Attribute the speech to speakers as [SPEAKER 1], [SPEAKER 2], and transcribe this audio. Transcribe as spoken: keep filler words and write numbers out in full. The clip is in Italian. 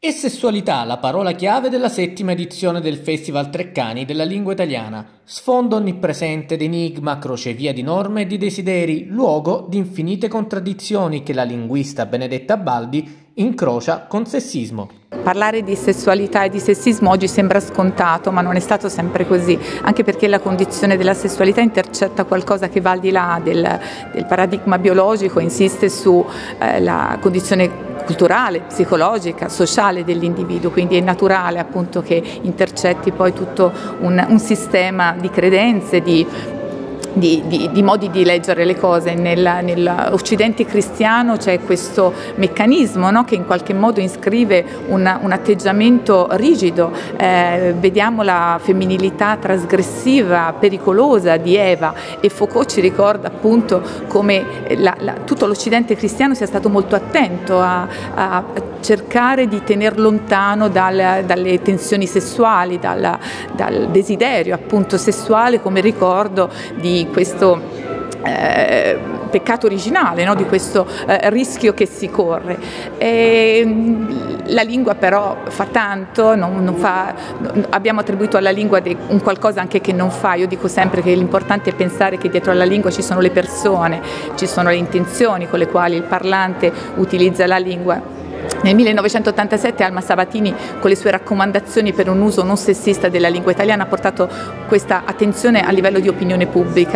[SPEAKER 1] E sessualità, la parola chiave della settima edizione del Festival Treccani della lingua italiana. Sfondo onnipresente d'enigma, crocevia di norme e di desideri, luogo di infinite contraddizioni che la linguista Benedetta Baldi incrocia con sessismo.
[SPEAKER 2] Parlare di sessualità e di sessismo oggi sembra scontato, ma non è stato sempre così, anche perché la condizione della sessualità intercetta qualcosa che va al di là del, del paradigma biologico, insiste sulla eh, condizione culturale, psicologica, sociale dell'individuo, quindi è naturale appunto che intercetti poi tutto un, un sistema di credenze, di Di, di, di modi di leggere le cose. Nel, nell'Occidente cristiano c'è questo meccanismo, no? Che in qualche modo iscrive un, un atteggiamento rigido, eh, vediamo la femminilità trasgressiva, pericolosa di Eva, e Foucault ci ricorda appunto come la, la, tutto l'Occidente cristiano sia stato molto attento a, a cercare di tener lontano dal, dalle tensioni sessuali, dal, dal desiderio appunto sessuale come ricordo di questo eh, peccato originale, no? Di questo eh, rischio che si corre. E, la lingua però fa tanto, non, non fa, abbiamo attribuito alla lingua de, un qualcosa anche che non fa. Io dico sempre che l'importante è pensare che dietro alla lingua ci sono le persone, ci sono le intenzioni con le quali il parlante utilizza la lingua. Nel millenovecentottantasette Alma Sabatini, con le sue raccomandazioni per un uso non sessista della lingua italiana, ha portato questa attenzione a livello di opinione pubblica.